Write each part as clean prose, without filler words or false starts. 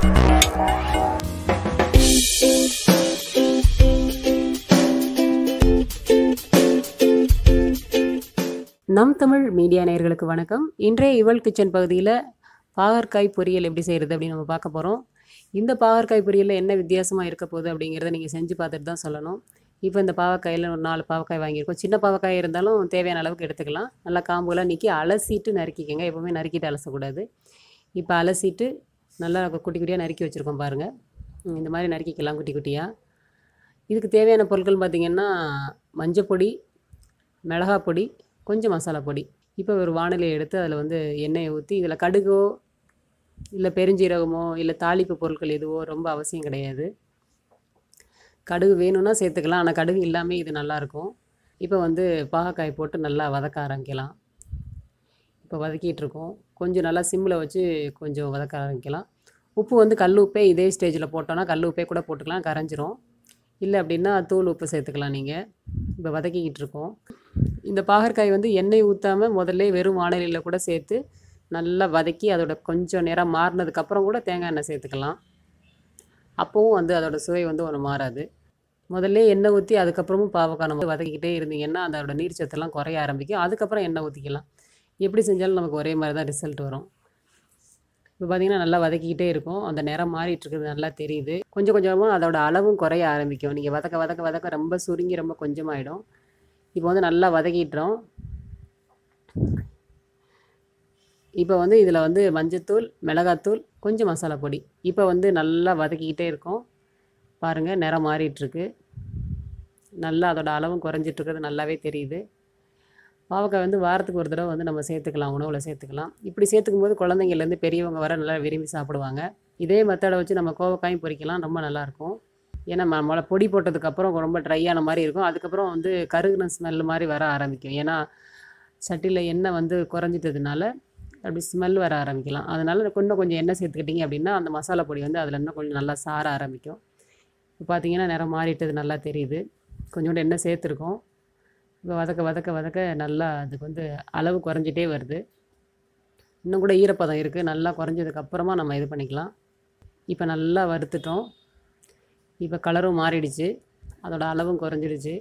நம் தமிழ் மீடியா நேயர்களுக்கு வணக்கம். இன்றைய இவள் கிச்சன் பகுதியில் பாகற்காய் பொரியல் எப்படி செய்கிறது அப்படின்னு நம்ம பார்க்க போகிறோம். இந்த பாகற்காய் பொரியலில் என்ன வித்தியாசமாக இருக்க போகுது அப்படிங்கிறத நீங்கள் செஞ்சு பார்த்துட்டு தான் சொல்லணும். இப்போ இந்த பாவக்காயில் ஒரு 4 பாவக்காய் வாங்கியிருக்கோம். சின்ன பாவக்காய் இருந்தாலும் தேவையான அளவுக்கு எடுத்துக்கலாம். நல்லா காம்புலாம் நீக்கி அலசிட்டு நறுக்கிக்கங்க. எப்போவுமே நறுக்கிட்டு அலசக்கூடாது. இப்போ அலசிட்டு நல்லா குட்டி குட்டியாக நறுக்கி வச்சுருக்கோம் பாருங்கள். இந்த மாதிரி நறுக்கிக்கலாம் குட்டி குட்டியாக. இதுக்கு தேவையான பொருட்கள் பார்த்திங்கன்னா மஞ்சப்பொடி, மிளகாய் பொடி, கொஞ்சம் மசாலா பொடி. இப்போ ஒரு வாணலியை எடுத்து அதில் வந்து எண்ணெயை ஊற்றி இதில் கடுகோ இல்லை பெருஞ்சீரகமோ இல்லை தாளிப்பு பொருட்கள் எதுவோ ரொம்ப அவசியம் கிடையாது. கடுகு வேணும்னா சேர்த்துக்கலாம், ஆனால் கடுகு இல்லாமல் இது நல்லாயிருக்கும். இப்போ வந்து பாகக்காய் போட்டு நல்லா வதக்க ஆரம்பிக்கலாம். இப்போ வதக்கிட்டுருக்கோம். கொஞ்சம் நல்லா சிம்மில் வச்சு கொஞ்சம் வதக்க ஆரம்பிக்கலாம். உப்பு வந்து கல் உப்பே இதே ஸ்டேஜில் போட்டோன்னா கல் உப்பே கூட போட்டுக்கலாம், கரைஞ்சிரும். இல்லை அப்படின்னா தூள் உப்பு சேர்த்துக்கலாம் நீங்கள். இப்போ வதக்கிக்கிட்டு இருக்கோம். இந்த பாகற்காய் வந்து எண்ணெய் ஊற்றாமல் முதல்ல வெறும் வாணலியில் கூட சேர்த்து நல்லா வதக்கி அதோட கொஞ்சம் நேரம் மாறினதுக்கப்புறம் கூட தேங்காய் எண்ணெய் சேர்த்துக்கலாம். அப்போவும் வந்து அதோட சுவை வந்து ஒன்று மாறாது. முதல்ல எண்ணெய் ஊற்றி அதுக்கப்புறமும் பாவக்காய் நம்ம வதக்கிக்கிட்டே இருந்தீங்கன்னா அதோட நீர் சத்தெல்லாம் குறைய ஆரம்பிக்கும். அதுக்கப்புறம் எண்ணெய் ஊற்றிக்கலாம். எப்படி செஞ்சாலும் நமக்கு ஒரே மாதிரி தான் ரிசல்ட் வரும். இப்போ பார்த்திங்கன்னா நல்லா வதக்கிக்கிட்டே இருக்கும். அந்த நிறம் மாறிட்டு இருக்குது நல்லா தெரியுது. கொஞ்சம் கொஞ்சமாக அதோட அளவும் குறைய ஆரம்பிக்கும். நீங்கள் வதக்க வதக்க வதக்க ரொம்ப சுருங்கி ரொம்ப கொஞ்சமாகிடும். இப்போ வந்து நல்லா வதக்கிட்டுறோம். இப்போ வந்து இதில் வந்து மஞ்சத்தூள், மிளகாத்தூள், கொஞ்சம் மசாலா பொடி. இப்போ வந்து நல்லா வதக்கிக்கிட்டே இருக்கோம். பாருங்கள் நிறம் மாறிட்டுருக்கு. நல்லா அதோட அளவும் குறைஞ்சிட்ருக்கிறது நல்லாவே தெரியுது. பாவக்காய் வந்து வாரத்துக்கு ஒரு தடவை வந்து நம்ம சேர்த்துக்கலாம், உணவில் சேர்த்துக்கலாம். இப்படி சேர்த்துக்கும் போது குழந்தைங்கள்லேருந்து பெரியவங்க வர நல்லா விரும்பி சாப்பிடுவாங்க. இதே மெத்தடை வச்சு நம்ம கோவக்காயும் பொரிக்கலாம், ரொம்ப நல்லாயிருக்கும். ஏன்னா பொடி போட்டதுக்கப்புறம் ரொம்ப ட்ரையான மாதிரி இருக்கும். அதுக்கப்புறம் வந்து கருகுன ஸ்மெல் மாதிரி வர ஆரம்பிக்கும். ஏன்னா சட்டியில் எண்ணெய் வந்து குறைஞ்சிட்டதுனால அப்படி ஸ்மெல் வர ஆரம்பிக்கலாம். அதனால் இன்னும் கொஞ்சம் எண்ணெய் சேர்த்துக்கிட்டிங்க அப்படின்னா அந்த மசாலா பொடி வந்து அதில் இன்னும் கொஞ்சம் நல்லா சார ஆரம்பிக்கும். இப்போ பார்த்திங்கன்னா நிறம் மாறிட்டது நல்லா தெரியுது. கொஞ்சோண்டு எண்ணெய் சேர்த்துருக்கோம். இப்போ வதக்க வதக்க வதக்க நல்லா அதுக்கு வந்து அளவு குறைஞ்சிட்டே வருது. இன்னும் கூட ஈரப்பதம் இருக்குது. நல்லா குறைஞ்சதுக்கப்புறமா நம்ம இது பண்ணிக்கலாம். இப்போ நல்லா வறுத்துட்டோம். இப்போ கலரும் மாறிடுச்சு, அதோட அளவும் குறைஞ்சிடுச்சு.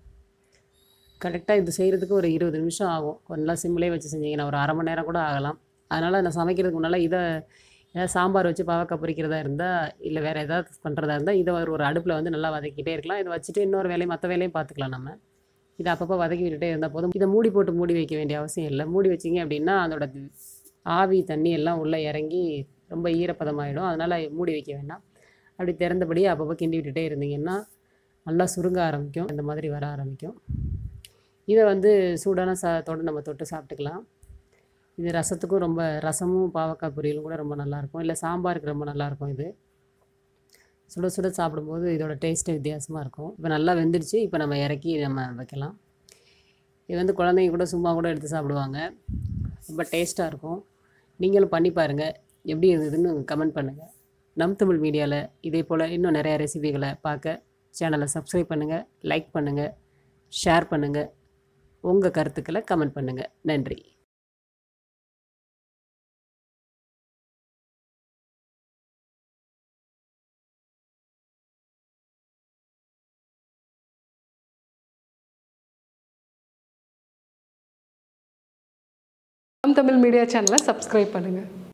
கரெக்டாக இது செய்கிறதுக்கு ஒரு 20 நிமிஷம் ஆகும். நல்லா சிம்மிலே வச்சு செஞ்சிங்கன்னா ஒரு 1/2 மணி நேரம் கூட ஆகலாம். அதனால் நான் சமைக்கிறதுக்கு முன்னால் ஏதாவது சாம்பார் வச்சு பாவக்காய் பொரிக்கிறதா இருந்தால் இல்லை வேறு ஏதாவது பண்ணுறதா இருந்தால் இதை ஒரு அடுப்பில் வந்து நல்லா வதக்கிட்டே இருக்கலாம். இதை வச்சுட்டு இன்னொரு வேலையும் மற்ற வேலையும் பார்த்துக்கலாம். நம்ம இதை அப்பப்போ வதக்கி விட்டுட்டே இருந்தால் போதும். இதை மூடி போட்டு மூடி வைக்க வேண்டிய அவசியம் இல்லை. மூடி வச்சிங்க அப்படின்னா அதோட ஆவி தண்ணி எல்லாம் உள்ளே இறங்கி ரொம்ப ஈரப்பதமாகிடும். அதனால் மூடி வைக்க வேண்டாம். அப்படி திறந்தபடியே அப்பப்போ கிண்டி விட்டுட்டே இருந்தீங்கன்னா நல்லா சுருங்க ஆரம்பிக்கும், இந்த மாதிரி வர ஆரம்பிக்கும். இதை வந்து சூடான சாதத்தோடு நம்ம தொட்டு சாப்பிட்டுக்கலாம். இது ரசத்துக்கும் ரொம்ப ரசமும் பாவக்காய் பொரியலும் கூட ரொம்ப நல்லாயிருக்கும். இல்லை சாம்பாருக்கு ரொம்ப நல்லாயிருக்கும். இது சுட சுட சாப்பிடும்போது இதோட டேஸ்ட்டு வித்தியாசமாக இருக்கும். இப்போ நல்லா வெந்துடுச்சு. இப்போ நம்ம இறக்கி நம்ம வைக்கலாம். இது வந்து குழந்தைங்க கூட சும்மா கூட எடுத்து சாப்பிடுவாங்க. ரொம்ப டேஸ்ட்டாக இருக்கும். நீங்களும் பண்ணி பாருங்கள். எப்படி இருந்ததுன்னு கமெண்ட் பண்ணுங்கள். நம் தமிழ் மீடியாவில் இதே போல் இன்னும் நிறையா ரெசிபிகளை பார்க்க சேனலை சப்ஸ்கிரைப் பண்ணுங்கள், லைக் பண்ணுங்கள், ஷேர் பண்ணுங்கள். உங்கள் கருத்துக்களை கமெண்ட் பண்ணுங்கள். நன்றி. நம் தமிழ் மீடியா சேனலை சப்ஸ்கிரைப் பண்ணுங்கள்.